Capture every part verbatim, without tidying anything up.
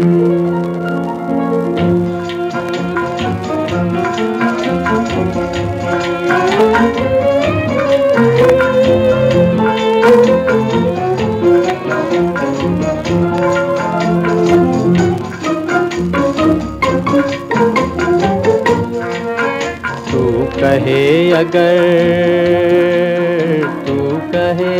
कहे अगर तू कहे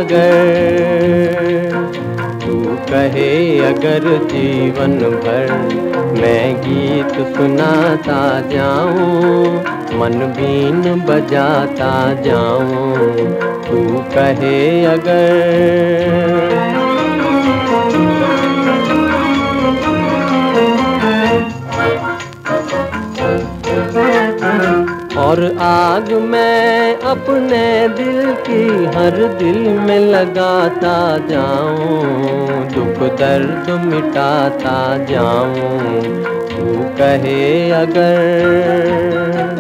अगर तू कहे अगर जीवन भर मैं गीत सुनाता जाऊं, मन बीन बजाता जाऊं। तू कहे अगर और आग मैं अपने दिल की हर दिल में लगाता जाऊं, दुख दर्द मिटाता जाऊं। तू कहे अगर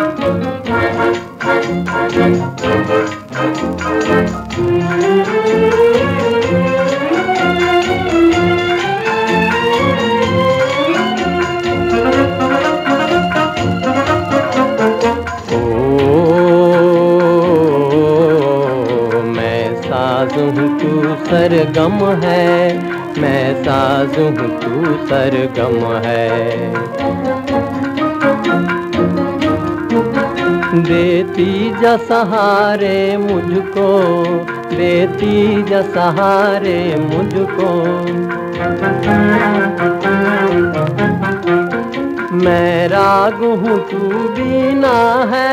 साज़ हूँ तू सरगम है, मैं साज़ हूँ तू सरगम है। देती जा सहारे मुझको, देती जा सहारे मुझको। मैं राग हूँ तू बीना है,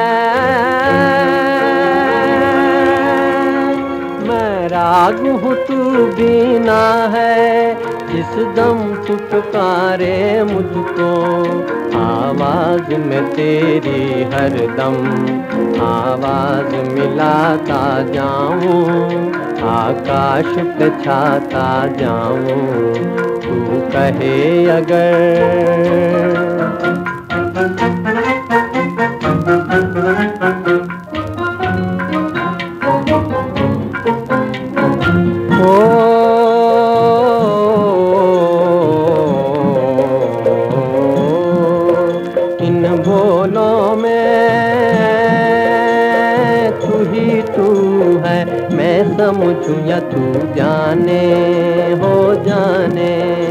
राग हूँ तू बीना है। जिस दम तू पुकारे मुझको, आवाज में तेरी हर दम आवाज मिलाता जाऊं, आकाश पे छाता जाऊं। तू कहे अगर इन भोलों में तू ही तू है, मैं समझूं या तू जाने हो जाने।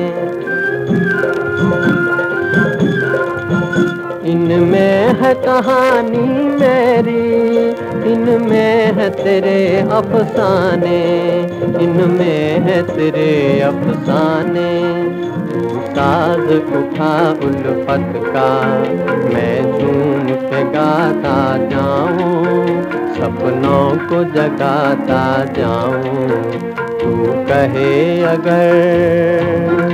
इनमें है कहानी मेरी, इनमें है तेरे अफसाने, इनमें है तेरे अफसाने। साज उठा उल्फत का मैं झूम के गाता जाऊं, सपनों को जगाता जाऊं। तू कहे अगर